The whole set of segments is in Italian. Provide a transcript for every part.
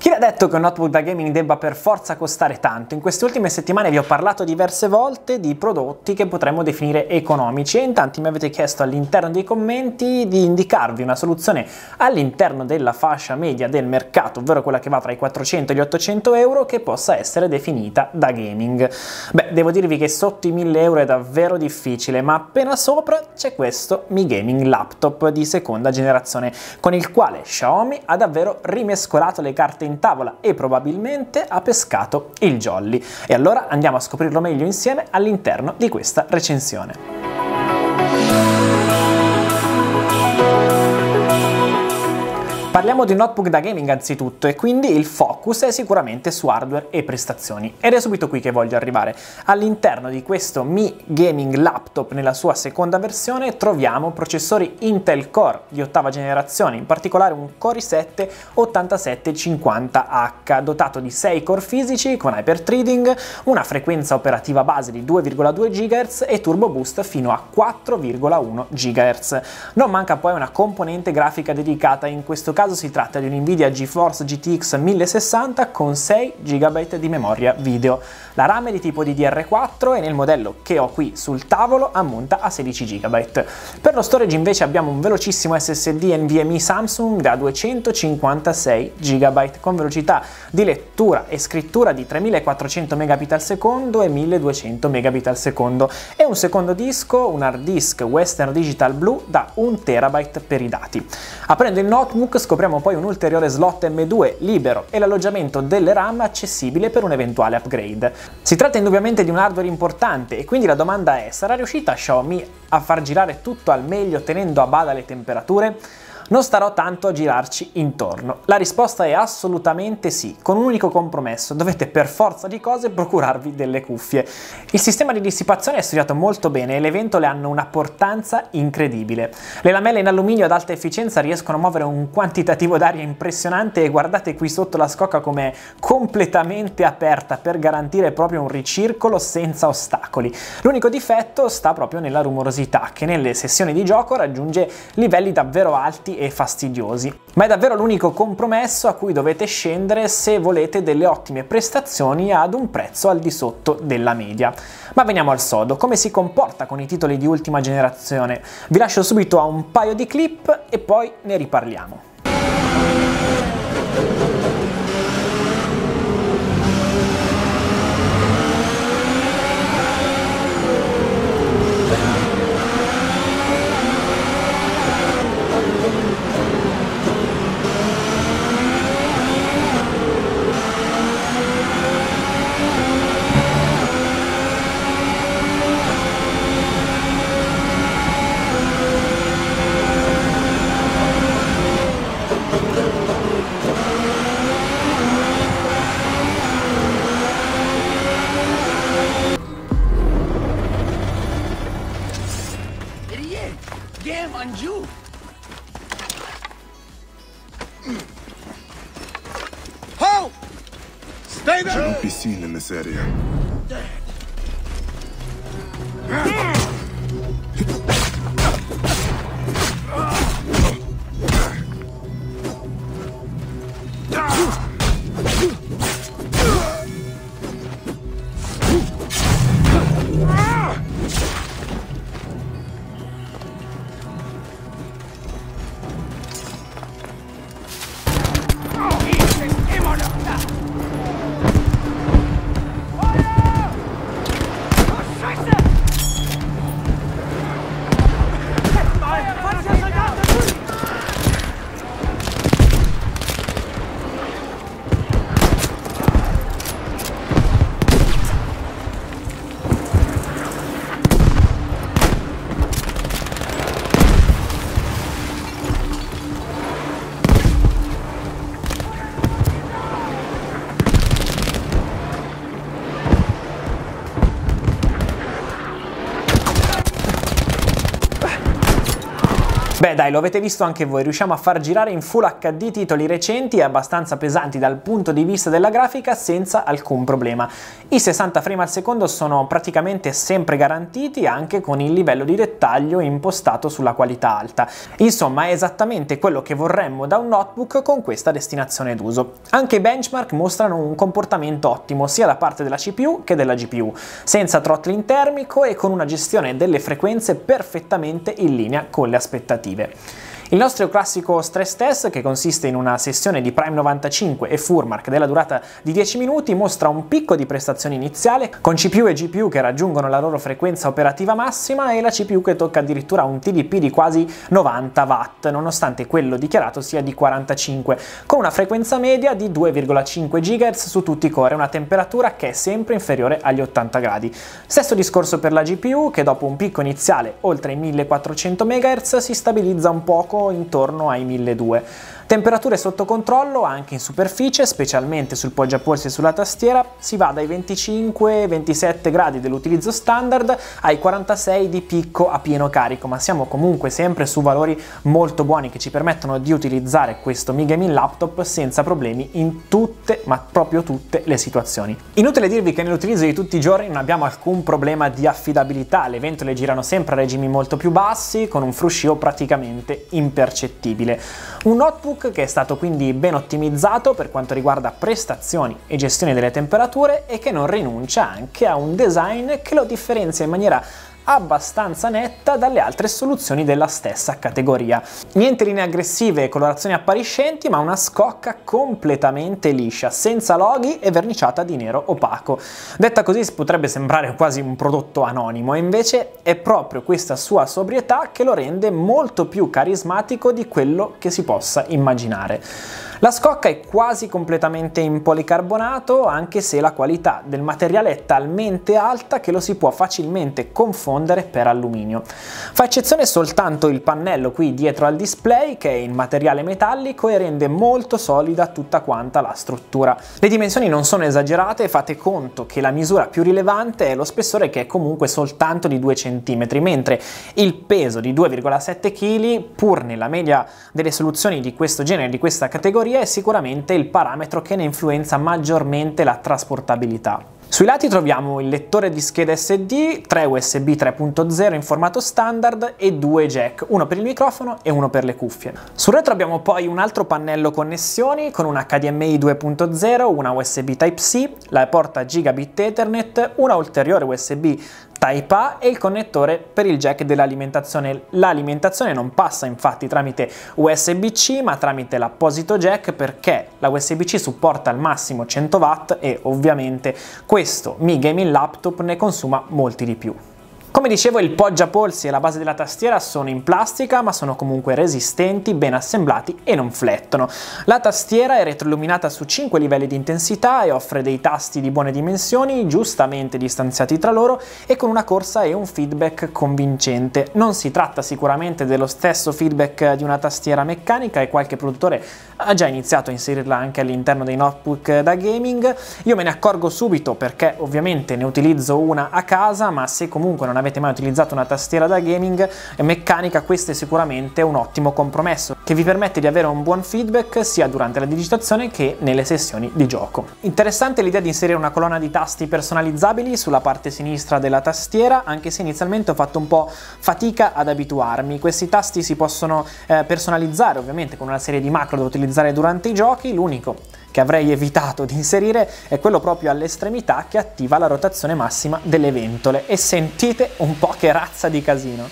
Chi ha detto che un notebook da gaming debba per forza costare tanto? In queste ultime settimane vi ho parlato diverse volte di prodotti che potremmo definire economici e in tanti mi avete chiesto all'interno dei commenti di indicarvi una soluzione all'interno della fascia media del mercato, ovvero quella che va tra i 400 e gli 800 euro, che possa essere definita da gaming. Beh, devo dirvi che sotto i 1000 euro è davvero difficile, ma appena sopra c'è questo Mi Gaming Laptop di seconda generazione, con il quale Xiaomi ha davvero rimescolato le carte in tavola e probabilmente ha pescato il jolly. E allora andiamo a scoprirlo meglio insieme all'interno di questa recensione. Parliamo di un notebook da gaming anzitutto e quindi il focus è sicuramente su hardware e prestazioni ed è subito qui che voglio arrivare. All'interno di questo Mi Gaming Laptop nella sua seconda versione troviamo processori Intel Core di ottava generazione, in particolare un Core i7 8750H dotato di 6 core fisici con hyperthreading, una frequenza operativa base di 2,2 GHz e turbo boost fino a 4,1 GHz. Non manca poi una componente grafica dedicata, in questo caso si tratta di un Nvidia GeForce GTX 1060 con 6 GB di memoria video. La RAM è di tipo DDR4 e nel modello che ho qui sul tavolo ammonta a 16 GB. Per lo storage invece abbiamo un velocissimo SSD NVMe Samsung da 256 GB con velocità di lettura e scrittura di 3400 Mbps al secondo e 1200 Mbps al secondo e un secondo disco, un hard disk Western Digital Blue da 1 TB per i dati. Aprendo il notebook scopriamo poi un ulteriore slot M2 libero e l'alloggiamento delle RAM accessibile per un eventuale upgrade. Si tratta indubbiamente di un hardware importante e quindi la domanda è: sarà riuscita Xiaomi a far girare tutto al meglio tenendo a bada le temperature? Non starò tanto a girarci intorno. La risposta è assolutamente sì, con un unico compromesso: dovete per forza di cose procurarvi delle cuffie. Il sistema di dissipazione è studiato molto bene e le ventole hanno una portanza incredibile. Le lamelle in alluminio ad alta efficienza riescono a muovere un quantitativo d'aria impressionante e guardate qui sotto la scocca com'è completamente aperta per garantire proprio un ricircolo senza ostacoli. L'unico difetto sta proprio nella rumorosità, che nelle sessioni di gioco raggiunge livelli davvero alti e fastidiosi, ma è davvero l'unico compromesso a cui dovete scendere se volete delle ottime prestazioni ad un prezzo al di sotto della media. Ma veniamo al sodo: come si comporta con i titoli di ultima generazione? Vi lascio subito a un paio di clip e poi ne riparliamo. Game on you. Ho! Stay there. Don't be seen in this area. Beh dai, lo avete visto anche voi, riusciamo a far girare in Full HD titoli recenti e abbastanza pesanti dal punto di vista della grafica senza alcun problema. I 60 frame al secondo sono praticamente sempre garantiti anche con il livello di dettaglio impostato sulla qualità alta. Insomma, è esattamente quello che vorremmo da un notebook con questa destinazione d'uso. Anche i benchmark mostrano un comportamento ottimo sia da parte della CPU che della GPU, senza throttling termico e con una gestione delle frequenze perfettamente in linea con le aspettative. Il nostro classico stress test, che consiste in una sessione di Prime 95 e Furmark della durata di 10 minuti, mostra un picco di prestazione iniziale con CPU e GPU che raggiungono la loro frequenza operativa massima e la CPU che tocca addirittura un TDP di quasi 90 watt, nonostante quello dichiarato sia di 45, con una frequenza media di 2,5 GHz su tutti i core e una temperatura che è sempre inferiore agli 80 gradi. Stesso discorso per la GPU, che dopo un picco iniziale oltre i 1400 MHz si stabilizza un poco intorno ai 1200. Temperature sotto controllo anche in superficie, specialmente sul poggiapolsi e sulla tastiera, si va dai 25-27 gradi dell'utilizzo standard ai 46 di picco a pieno carico, ma siamo comunque sempre su valori molto buoni che ci permettono di utilizzare questo Mi Gaming Laptop senza problemi in tutte, ma proprio tutte le situazioni. Inutile dirvi che nell'utilizzo di tutti i giorni non abbiamo alcun problema di affidabilità, le ventole girano sempre a regimi molto più bassi con un fruscio praticamente impercettibile. Un notebook che è stato quindi ben ottimizzato per quanto riguarda prestazioni e gestione delle temperature e che non rinuncia anche a un design che lo differenzia in maniera abbastanza netta dalle altre soluzioni della stessa categoria. Niente linee aggressive e colorazioni appariscenti, ma una scocca completamente liscia, senza loghi e verniciata di nero opaco. Detta così potrebbe sembrare quasi un prodotto anonimo, e invece è proprio questa sua sobrietà che lo rende molto più carismatico di quello che si possa immaginare. La scocca è quasi completamente in policarbonato, anche se la qualità del materiale è talmente alta che lo si può facilmente confondere per alluminio. Fa eccezione soltanto il pannello qui dietro al display, che è in materiale metallico e rende molto solida tutta quanta la struttura. Le dimensioni non sono esagerate, fate conto che la misura più rilevante è lo spessore, che è comunque soltanto di 2 cm, mentre il peso di 2,7 kg, pur nella media delle soluzioni di questo genere, di questa categoria, è sicuramente il parametro che ne influenza maggiormente la trasportabilità. Sui lati troviamo il lettore di scheda SD, 3 USB 3.0 in formato standard e 2 jack, uno per il microfono e uno per le cuffie. Sul retro abbiamo poi un altro pannello connessioni con una HDMI 2.0, una USB Type-C, la porta Gigabit Ethernet, una ulteriore USB Type A e il connettore per il jack dell'alimentazione. L'alimentazione non passa infatti tramite USB-C ma tramite l'apposito jack, perché la USB-C supporta al massimo 100 watt e ovviamente questo Mi Gaming Laptop ne consuma molti di più. Come dicevo, il poggiapolsi e la base della tastiera sono in plastica, ma sono comunque resistenti, ben assemblati e non flettono. La tastiera è retroilluminata su 5 livelli di intensità e offre dei tasti di buone dimensioni, giustamente distanziati tra loro e con una corsa e un feedback convincente. Non si tratta sicuramente dello stesso feedback di una tastiera meccanica, e qualche produttore ha già iniziato a inserirla anche all'interno dei notebook da gaming. Io me ne accorgo subito perché ovviamente ne utilizzo una a casa, ma se comunque non avete mai utilizzato una tastiera da gaming meccanica, questo è sicuramente un ottimo compromesso che vi permette di avere un buon feedback sia durante la digitazione che nelle sessioni di gioco. Interessante l'idea di inserire una colonna di tasti personalizzabili sulla parte sinistra della tastiera, anche se inizialmente ho fatto un po' fatica ad abituarmi. Questi tasti si possono personalizzare ovviamente con una serie di macro da utilizzare durante i giochi. L'unico che avrei evitato di inserire è quello proprio all'estremità che attiva la rotazione massima delle ventole, e sentite un po' che razza di casino.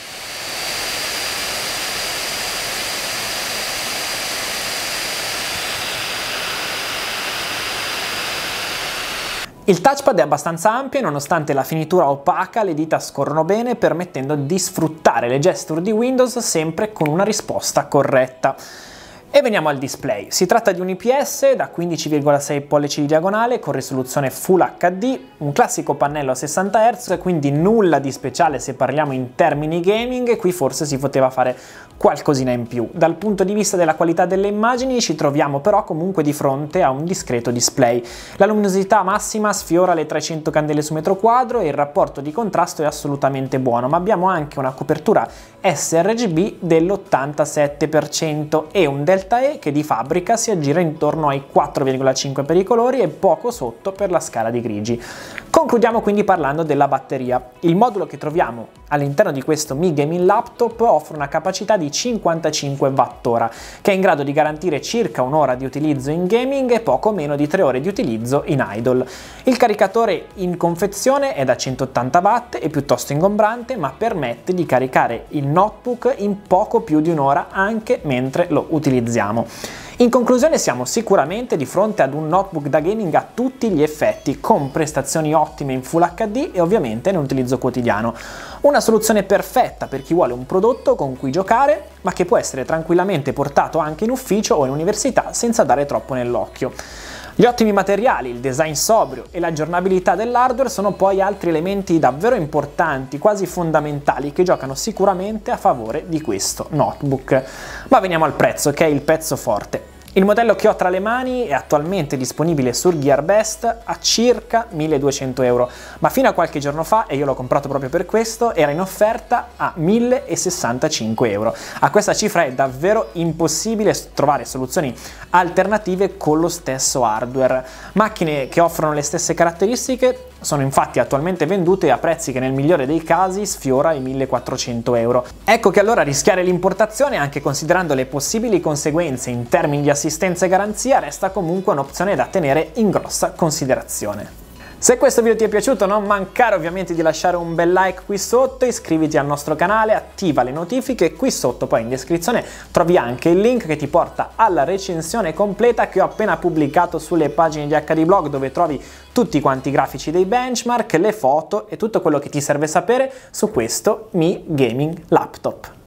Il touchpad è abbastanza ampio e nonostante la finitura opaca le dita scorrono bene, permettendo di sfruttare le gesture di Windows sempre con una risposta corretta. E veniamo al display. Si tratta di un IPS da 15,6 pollici di diagonale con risoluzione Full HD, un classico pannello a 60 Hz, quindi nulla di speciale se parliamo in termini gaming, e qui forse si poteva fare qualcosina in più. Dal punto di vista della qualità delle immagini ci troviamo però comunque di fronte a un discreto display. La luminosità massima sfiora le 300 candele su metro quadro e il rapporto di contrasto è assolutamente buono, ma abbiamo anche una copertura sRGB dell'87% e un delta E che di fabbrica si aggira intorno ai 4,5 per i colori e poco sotto per la scala di grigi. Concludiamo quindi parlando della batteria. Il modulo che troviamo all'interno di questo Mi Gaming Laptop offre una capacità di 55 Wh, che è in grado di garantire circa un'ora di utilizzo in gaming e poco meno di 3 ore di utilizzo in idle. Il caricatore in confezione è da 180 watt, è piuttosto ingombrante, ma permette di caricare il notebook in poco più di un'ora anche mentre lo utilizziamo. In conclusione siamo sicuramente di fronte ad un notebook da gaming a tutti gli effetti, con prestazioni ottime in Full HD e ovviamente nell'utilizzo quotidiano. Una soluzione perfetta per chi vuole un prodotto con cui giocare, ma che può essere tranquillamente portato anche in ufficio o in università senza dare troppo nell'occhio. Gli ottimi materiali, il design sobrio e l'aggiornabilità dell'hardware sono poi altri elementi davvero importanti, quasi fondamentali, che giocano sicuramente a favore di questo notebook. Ma veniamo al prezzo, che è il pezzo forte. Il modello che ho tra le mani è attualmente disponibile sul Gearbest a circa 1200 euro, ma fino a qualche giorno fa, e io l'ho comprato proprio per questo, era in offerta a 1065 euro. A questa cifra è davvero impossibile trovare soluzioni alternative con lo stesso hardware. Macchine che offrono le stesse caratteristiche sono infatti attualmente vendute a prezzi che nel migliore dei casi sfiora i 1400 euro. Ecco che allora rischiare l'importazione, anche considerando le possibili conseguenze in termini di assistenza e garanzia, resta comunque un'opzione da tenere in grossa considerazione. Se questo video ti è piaciuto non mancare ovviamente di lasciare un bel like qui sotto, iscriviti al nostro canale, attiva le notifiche e qui sotto poi in descrizione trovi anche il link che ti porta alla recensione completa che ho appena pubblicato sulle pagine di HD Blog, dove trovi tutti quanti i grafici dei benchmark, le foto e tutto quello che ti serve sapere su questo Mi Gaming Laptop.